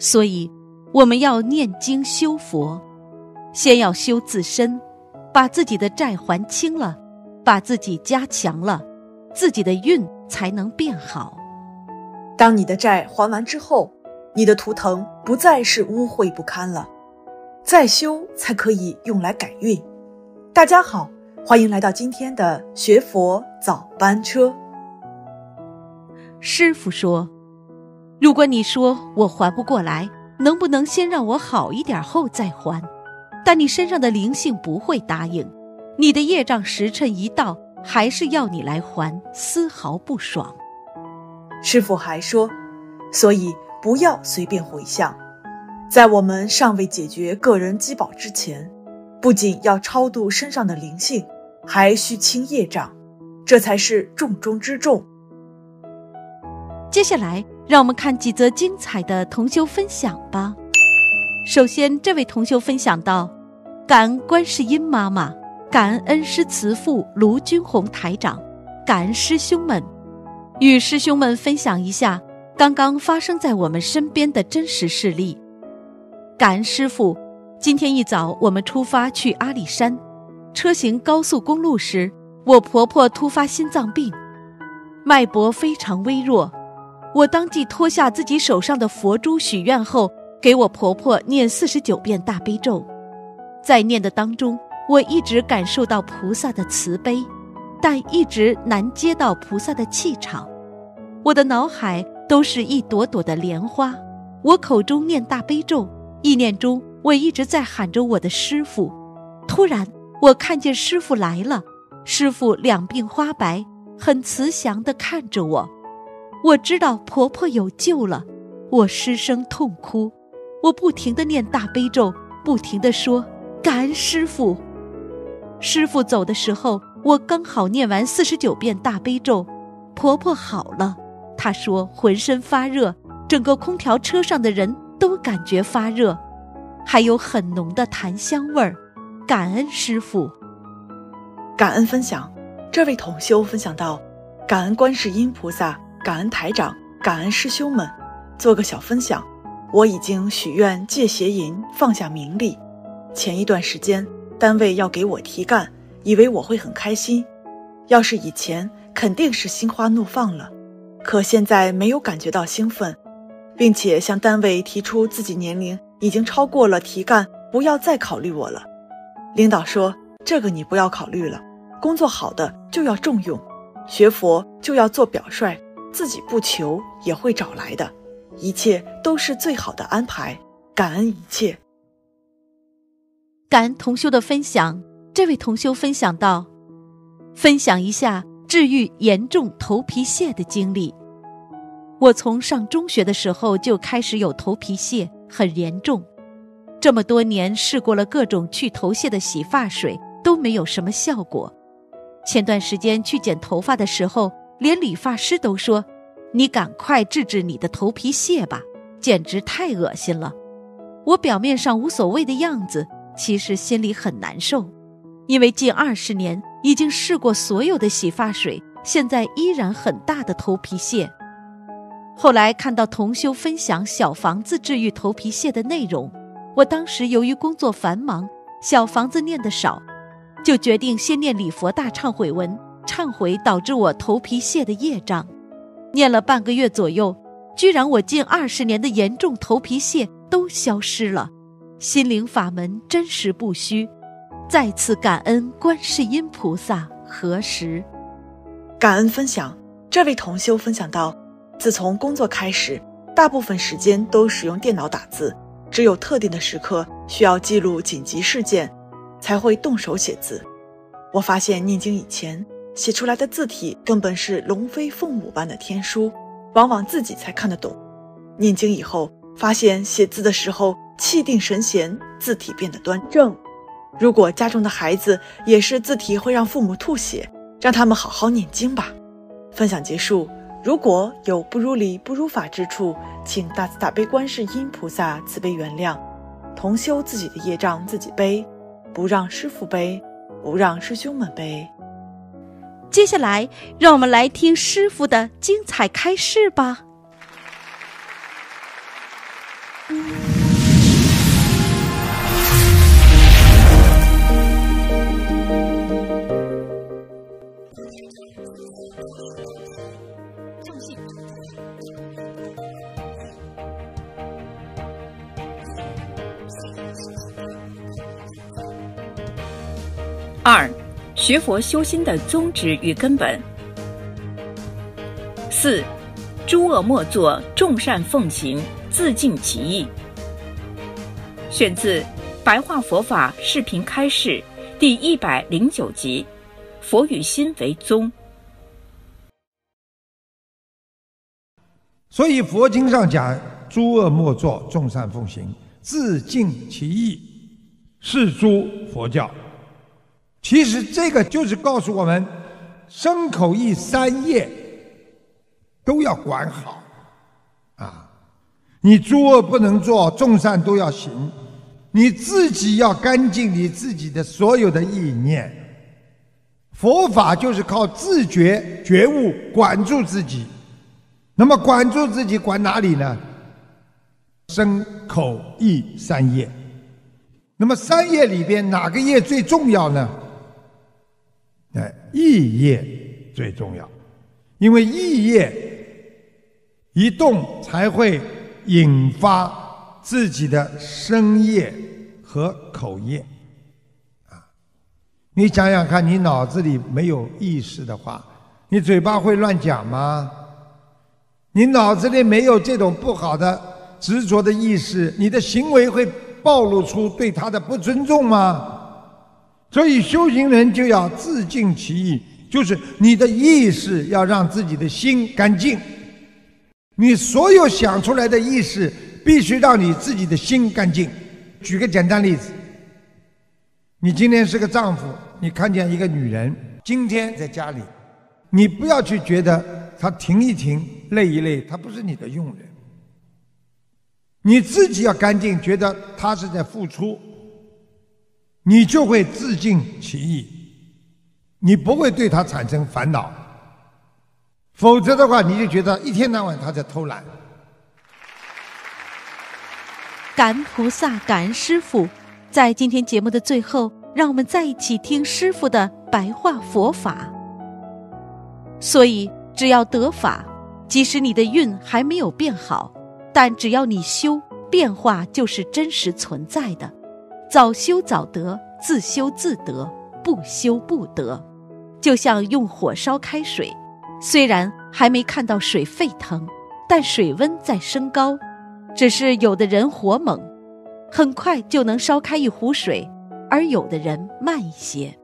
所以我们要念经修佛，先要修自身，把自己的债还清了，把自己加强了，自己的运才能变好。 当你的债还完之后，你的图腾不再是污秽不堪了，再修才可以用来改运。大家好，欢迎来到今天的学佛早班车。 师父说，如果你说我还不过来，能不能先让我好一点后再还？但你身上的灵性不会答应，你的业障时辰一到，还是要你来还，丝毫不爽。 师父还说，所以不要随便回向，在我们尚未解决个人积宝之前，不仅要超度身上的灵性，还需清业障，这才是重中之重。 接下来让我们看几则精彩的同修分享吧。首先，这位同修分享到，感恩观世音妈妈，感恩恩师慈父卢军宏台长，感恩师兄们。与师兄们分享一下刚刚发生在我们身边的真实事例。感恩师父，今天一早我们出发去阿里山，车行高速公路时，我婆婆突发心脏病，脉搏非常微弱。我当即脱下自己手上的佛珠许愿后，给我婆婆念49遍大悲咒。在念的当中，我一直感受到菩萨的慈悲，但一直难接到菩萨的气场。我的脑海都是一朵朵的莲花，我口中念大悲咒，意念中我一直在喊着我的师父。突然我看见师父来了，师父两鬓花白，很慈祥地看着我。我知道婆婆有救了，我失声痛哭，我不停地念大悲咒，不停地说感恩师父。师父走的时候，我刚好念完49遍大悲咒，婆婆好了，她说浑身发热，整个空调车上的人都感觉发热，还有很浓的檀香味儿。感恩师父。 感恩分享，这位同修分享到，感恩观世音菩萨，感恩台长，感恩师兄们。做个小分享，我已经许愿戒邪淫，放下名利。前一段时间单位要给我提干，以为我会很开心，要是以前肯定是心花怒放了，可现在没有感觉到兴奋，并且向单位提出自己年龄已经超过了提干，不要再考虑我了。领导说，这个你不要考虑了，工作好的就要重用，学佛就要做表率，自己不求也会找来的，一切都是最好的安排，感恩一切。 感恩同修的分享，这位同修分享到，分享一下治愈严重头皮屑的经历。我从上中学的时候就开始有头皮屑，很严重，这么多年试过了各种去头屑的洗发水，都没有什么效果。前段时间去剪头发的时候，连理发师都说，你赶快治治你的头皮屑吧，简直太恶心了。我表面上无所谓的样子，其实心里很难受，因为近20年已经试过所有的洗发水，现在依然很大的头皮屑。后来看到同修分享小房子治愈头皮屑的内容，我当时由于工作繁忙，小房子念得少，就决定先念礼佛大忏悔文，忏悔导致我头皮屑的业障。念了半个月左右，居然我近20年的严重头皮屑都消失了，心灵法门真实不虚，再次感恩观世音菩萨何时。 感恩分享，这位同修分享到，自从工作开始，大部分时间都使用电脑打字，只有特定的时刻需要记录紧急事件，才会动手写字。我发现念经以前写出来的字体根本是龙飞凤舞般的天书，往往自己才看得懂。念经以后发现写字的时候气定神闲，字体变得端正。如果家中的孩子也是字体会让父母吐血，让他们好好念经吧。分享结束，如果有不如理不如法之处，请大慈大悲观世音菩萨慈悲原谅。同修自己的业障自己背，不让师父背，不让师兄们背。 接下来让我们来听师父的精彩开示吧。 正信。 2、学佛修心的宗旨与根本。4、诸恶莫作，众善奉行，自净其意。选自白话佛法视频开示第109集，佛与心为宗。 所以佛经上讲，诸恶莫作，众善奉行，自净其意，是诸佛教。其实这个就是告诉我们，身口意三业都要管好啊！你诸恶不能做，众善都要行，你自己要干净你自己的所有的意念。佛法就是靠自觉觉悟管住自己。那么管住自己管哪里呢？身口意三业。那么三业里边哪个业最重要呢？意业最重要，因为意业一动才会引发自己的身业和口业啊！你想想看，你脑子里没有意识的话，你嘴巴会乱讲吗？你脑子里没有这种不好的执着的意识，你的行为会暴露出对他的不尊重吗？所以修行人就要自净其意，就是你的意识要让自己的心干净。你所有想出来的意识必须让你自己的心干净。举个简单例子，你今天是个丈夫，你看见一个女人今天在家里，你不要去觉得她停一停累一累，她不是你的佣人，你自己要干净，觉得她是在付出，你就会自净其意，你不会对她产生烦恼。否则的话，你就觉得一天到晚她在偷懒。 感恩菩萨，感恩师父。在今天节目的最后，让我们再一起听师父的白话佛法。所以只要得法，即使你的运还没有变好，但只要你修，变化就是真实存在的。早修早得，自修自得，不修不得。就像用火烧开水，虽然还没看到水沸腾，但水温在升高。只是有的人火猛，很快就能烧开一壶水，而有的人慢一些。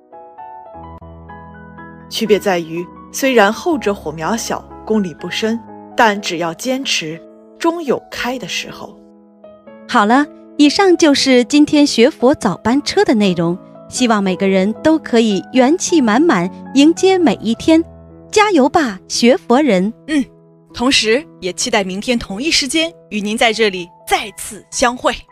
区别在于，虽然后者火苗小，功力不深，但只要坚持，终有开的时候。 好了，以上就是今天学佛早班车的内容，希望每个人都可以元气满满迎接每一天，加油吧，学佛人！ 同时也期待明天同一时间与您在这里再次相会。